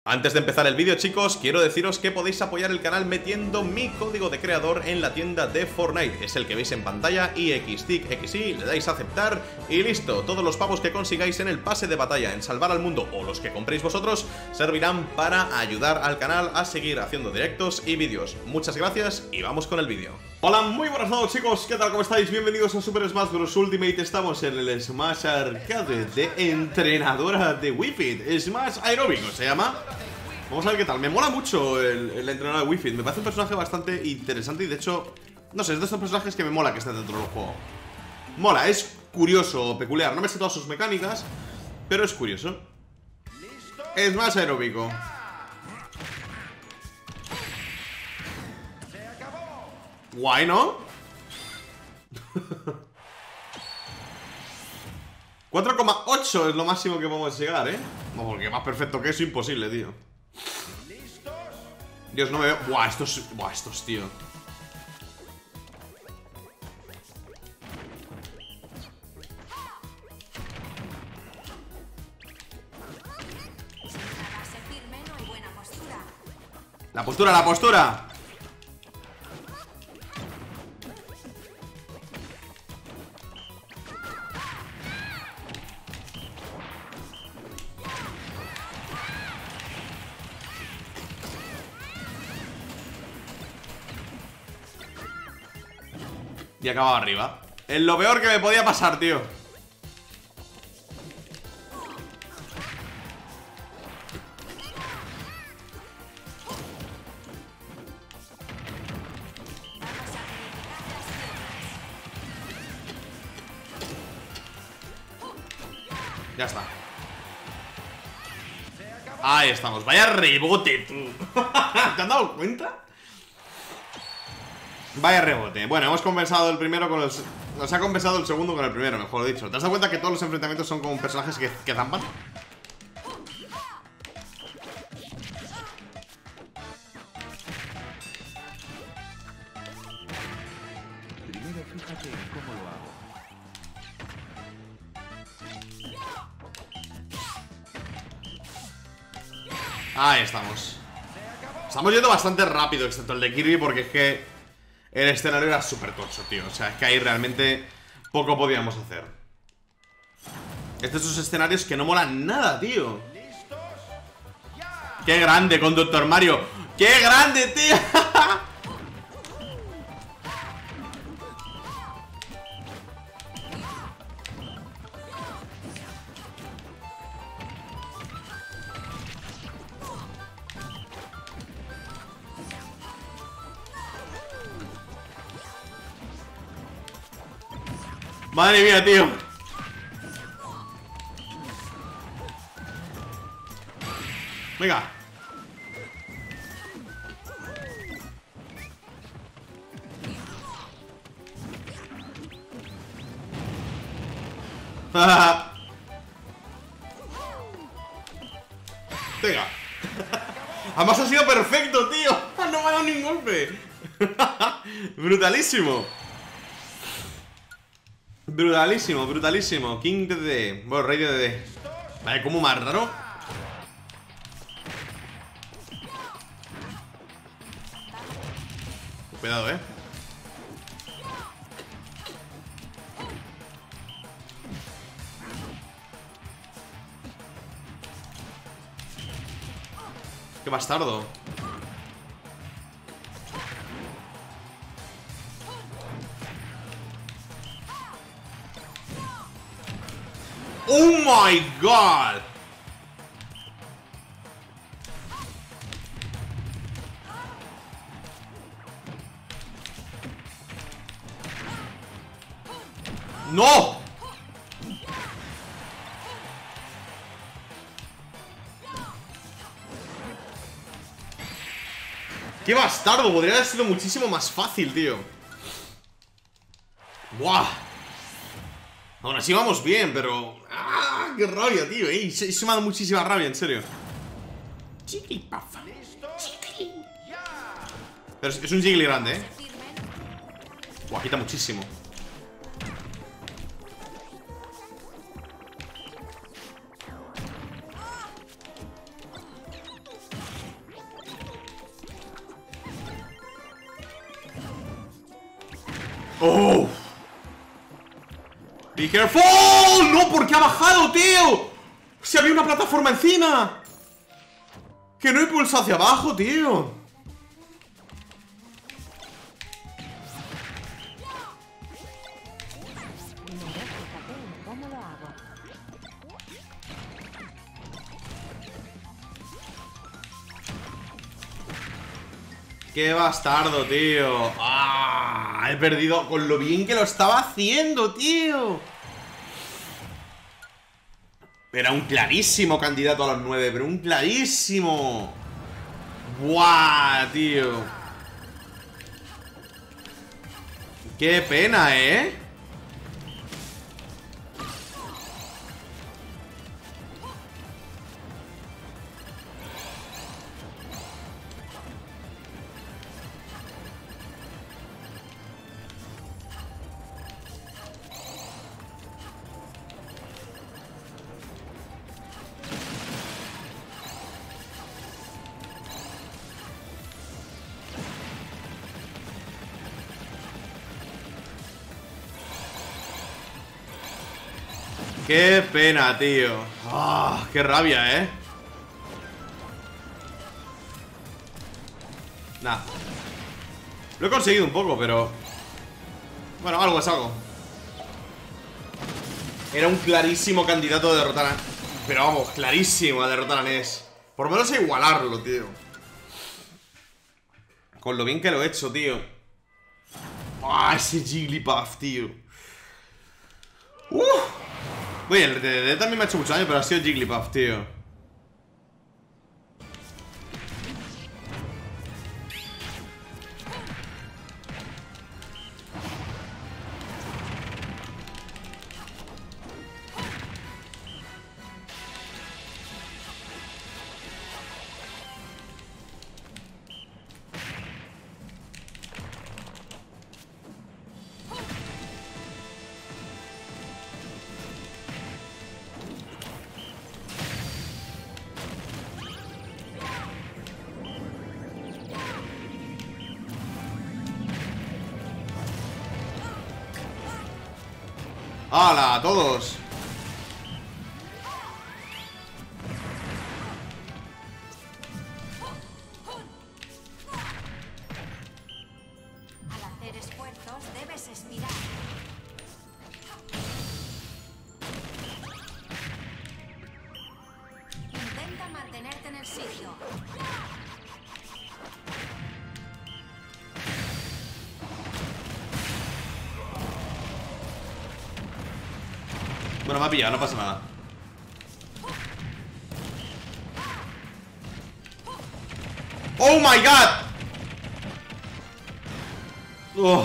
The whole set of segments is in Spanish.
Antes de empezar el vídeo, chicos, quiero deciros que podéis apoyar el canal metiendo mi código de creador en la tienda de Fortnite. Es el que veis en pantalla, IXTICXI, le dais a aceptar y listo. Todos los pavos que consigáis en el pase de batalla, en salvar al mundo o los que compréis vosotros, servirán para ayudar al canal a seguir haciendo directos y vídeos. Muchas gracias y vamos con el vídeo. Hola, muy buenas noches, chicos, ¿qué tal? ¿Cómo estáis? Bienvenidos a Super Smash Bros. Ultimate. Estamos en el Smash Arcade de entrenadora de Wii Fit. Smash Aeróbico se llama. Vamos a ver qué tal. Me mola mucho el entrenador de Wii Fit. Me parece un personaje bastante interesante y de hecho, no sé, es de estos personajes que me mola que esté dentro del juego. Mola, es curioso, peculiar. No me sé todas sus mecánicas, pero es curioso. Smash Aeróbico. Guay, ¿no? 4,8 es lo máximo que podemos llegar, ¿eh? No, porque más perfecto que eso, imposible, tío. Dios, no me veo. Buah, estos. Buah, estos, tío. La postura, la postura. Y acababa arriba. Es lo peor que me podía pasar, tío. Ya está. Ahí estamos. Vaya rebote, tú. ¿Te han dado cuenta? Vaya rebote. Bueno, hemos compensado el primero con los... Nos ha compensado el segundo con el primero, mejor dicho. ¿Te has dado cuenta que todos los enfrentamientos son con personajes que zampan? Primero fíjate en cómo lo hago. Ahí estamos. Estamos yendo bastante rápido, excepto el de Kirby, porque es que el escenario era súper tocho, tío. O sea, es que ahí realmente poco podíamos hacer. Estos son escenarios que no molan nada, tío. ¡Qué grande con Dr. Mario! ¡Qué grande, tío! Madre mía, tío. Venga. Venga. Además ha sido perfecto, tío. No me ha dado ningún golpe. Brutalísimo. Brutalísimo, brutalísimo. King DD. Bueno, Rey DD. Vale, como más raro. Cuidado, Qué bastardo. ¡Oh my god! ¡No! ¡Qué bastardo! Podría haber sido muchísimo más fácil, tío. ¡Buah! Aún así vamos bien, pero... ¡Ah! ¡Qué rabia, tío! Eso me ha dado muchísima rabia, en serio. Jigglypuff. Jiggly. Pero es un Jiggly grande, ¿eh? Buah, quita muchísimo. ¡Oh! ¡Be careful! ¡No! ¿Por qué ha bajado, tío? ¡Si había una plataforma encima! ¡Que no he pulsado hacia abajo, tío! ¡Qué bastardo, tío! ¡Ah! He perdido con lo bien que lo estaba haciendo, tío. Era un clarísimo candidato a los 9, pero un clarísimo. ¡Buah, tío! ¡Qué pena, eh! ¡Qué pena, tío! ¡Ah! ¡Qué rabia, eh! Nah. Lo he conseguido un poco, pero... bueno, algo es algo. Era un clarísimo candidato a derrotar a... pero vamos, clarísimo a derrotar a Ness. Por lo menos a igualarlo, tío. Con lo bien que lo he hecho, tío. ¡Ah! Ese Jigglypuff, tío. Oye, el DDD también me ha hecho mucho daño, pero ha sido Jigglypuff, tío. ¡Hala! ¡A todos! Al hacer esfuerzos debes espirar. Intenta mantenerte en el sitio. Bueno, me ha pillado, no pasa nada. ¡Oh, my God! ¡Oh!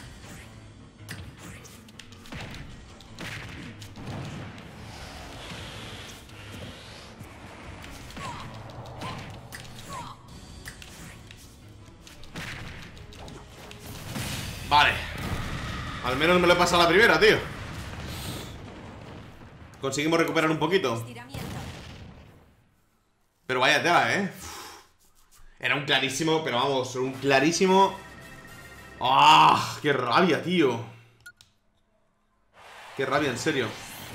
Vale. Al menos me lo he pasado a la primera, tío. Conseguimos recuperar un poquito. Pero vaya tela, ¿eh? Era un clarísimo, pero vamos, un clarísimo. ¡Ah! ¡Qué rabia, tío! ¡Qué rabia, en serio!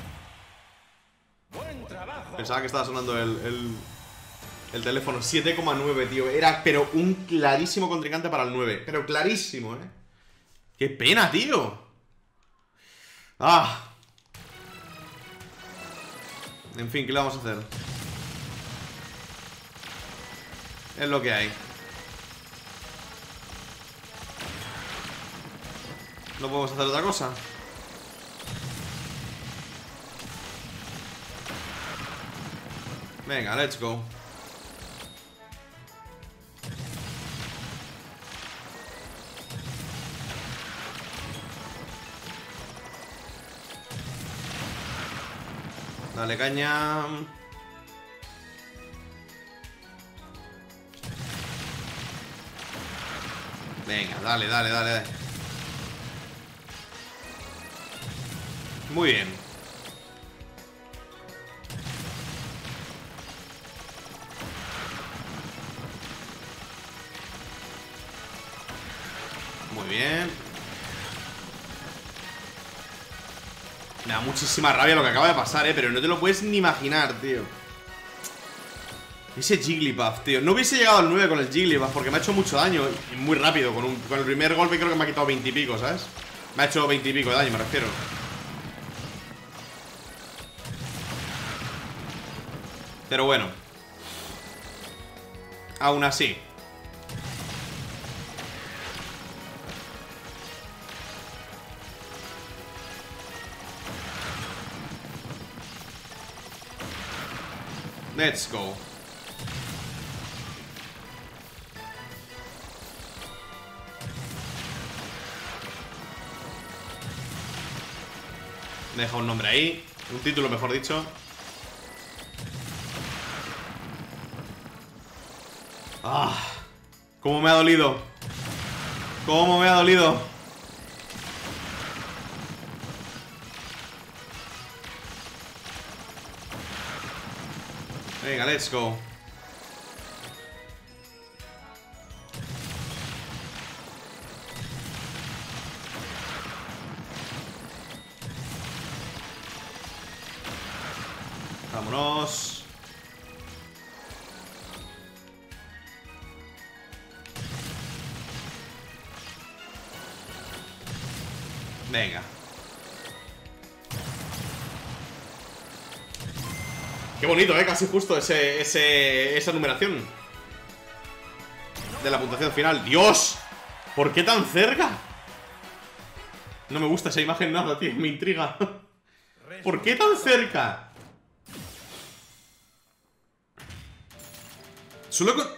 Pensaba que estaba sonando el teléfono. 7,9, tío. Era, pero un clarísimo contrincante para el 9. Pero clarísimo, ¿eh? ¡Qué pena, tío! ¡Ah! En fin, ¿qué le vamos a hacer? Es lo que hay. No podemos hacer otra cosa. Venga, let's go. Dale caña. Venga, dale, dale, dale. Muy bien. Muy bien. Me da muchísima rabia lo que acaba de pasar, pero no te lo puedes ni imaginar, tío. Ese Jigglypuff, tío. No hubiese llegado al 9 con el Jigglypuff porque me ha hecho mucho daño. Y muy rápido, con el primer golpe creo que me ha quitado 20 y pico, ¿sabes? Me ha hecho 20 y pico de daño, me refiero. Pero bueno, aún así. Let's go. Me deja un nombre ahí. Un título, mejor dicho. Ah, cómo me ha dolido. Cómo me ha dolido. Venga, let's go. Vámonos. Venga. Qué bonito, casi justo esa numeración de la puntuación final. ¡Dios! ¿Por qué tan cerca? No me gusta esa imagen nada, tío. Me intriga. ¿Por qué tan cerca? Solo con...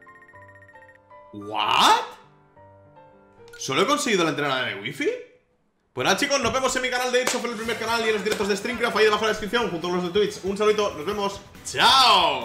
¿What? ¿Solo he conseguido la entrada de wifi? Pues nada, chicos, nos vemos en mi canal. De hecho, fue el primer canal y en los directos de Streamcraft ahí debajo en la descripción, junto a los de Twitch. Un saludito, nos vemos. ¡Chao!